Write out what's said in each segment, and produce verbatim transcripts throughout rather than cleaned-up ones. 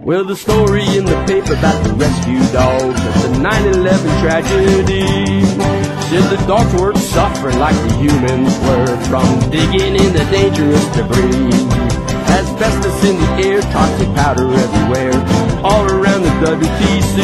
Well, the story in the paper about the rescue dogs at the nine eleven tragedy said the dogs weren't suffering like the humans were from digging in the dangerous debris. Asbestos in the air, toxic powder everywhere, all around the W T C.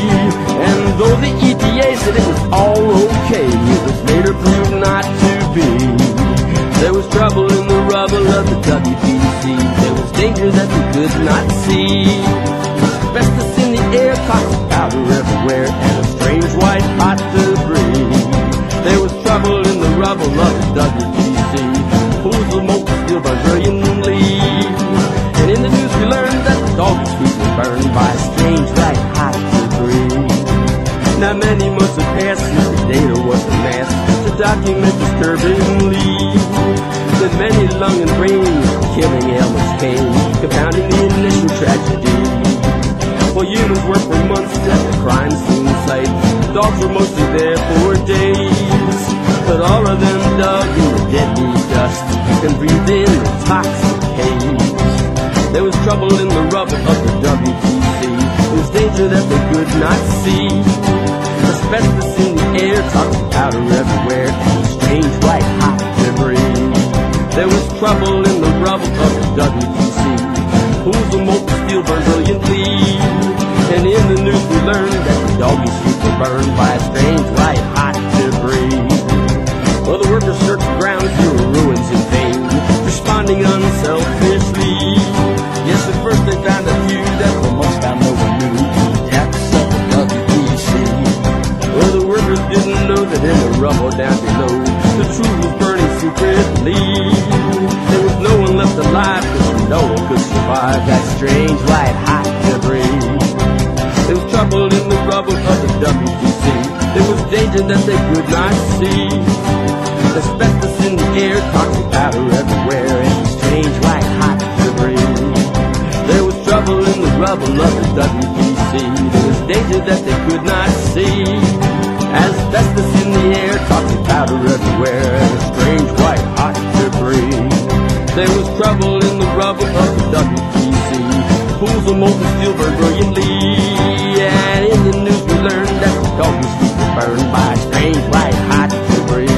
And though the E P A said it was all okay, it was later proved not to be. There was trouble in the rubble of the W T C. There was danger that we could not see. Asbestos in the air, toxic powder everywhere, and a strange white hot debris. There was trouble in the rubble of the W T C. Pools of molten steel burned brilliantly. And in the news we learned that the doggies' feet were burned by a strange white hot debris. Now many months have passed since the data was amassed to document disturbingly that many lung and brain killing ailments came, compounding the initial tragedy. While humans worked for months at the crime scene site, dogs were mostly there for days. But all of them dug in the deadly dust and breathed in the toxic haze. There was trouble in the rubble of the W T C. There was danger that they could not see. Asbestos in the air, toxic powder everywhere, and strange white hot debris. There was trouble in the rubble of the W T C. Pools of molten steel burned brilliantly. And in the news we learned that the doggies' feet were burned by a strange white hot debris. Well, the workers searched the ground through ruins in vain, responding unselfishly. Yes, at first they found a few that for months found no one knew the depths of the W T C. Well, the workers didn't know that in the rubble down below, the truth was burning secretly. There was no one left alive, because no one could survive that strange white hot debris. There was trouble in the rubble of the W T C. There was danger that they could not see. Asbestos in the air, toxic powder everywhere, and strange white hot debris. There was trouble in the rubble of the W T C. There was danger that they could not see. Asbestos in the air, toxic powder everywhere, and a strange white hot debris. There was trouble in the rubble of the W T C. Pools of molten steel burned brilliantly. And in the news we learned that the doggies' feet were burned by a strange white hot debris.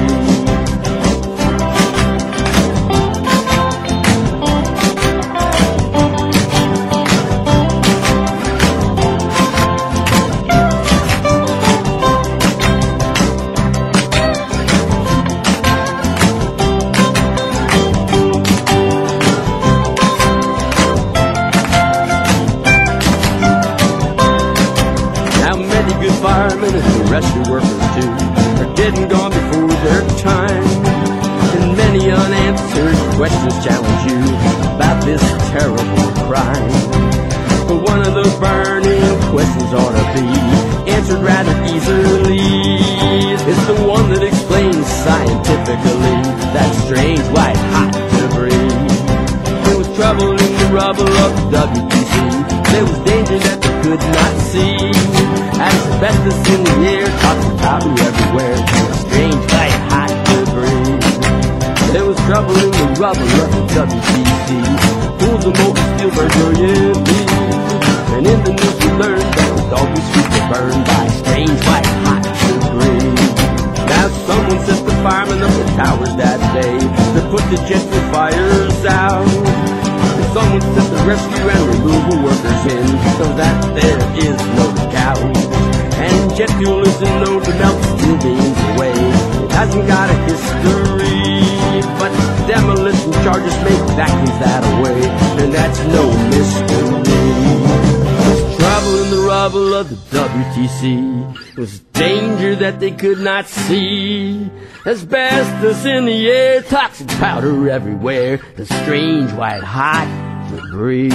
Good firemen and the rescue workers too are dead and gone before their time. And many unanswered questions challenge you about this terrible crime. But one of those burning questions ought to be answered rather easily. It's the one that explains scientifically that strange white hot debris. There was trouble in the rubble of the W T C. There was danger that they could not see. Asbestos in the air, toxic powder everywhere, and a strange white hot debris. There was trouble in the rubble of the W T C. Pools of molten steel burned brilliantly. And in the news we learned that the doggies' feet were burned by strange white hot debris. Now someone set the firemen up the towers that day to put the jet fuel fires out. And someone set the rescue and removal workers in so that there is no doubt. And jet fuel isn't known to melt steel beams away. It hasn't got a history, but demolition charges make vacuums that away, and that's no mystery. There's trouble in the rubble of the W T C. There's danger that they could not see. Asbestos in the air, toxic powder everywhere, the strange white hot debris.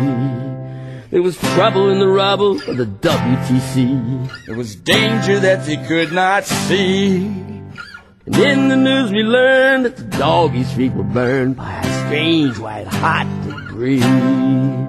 There was trouble in the rubble of the W T C. There was danger that they could not see. And in the news we learned that the doggies' feet were burned by a strange white hot debris.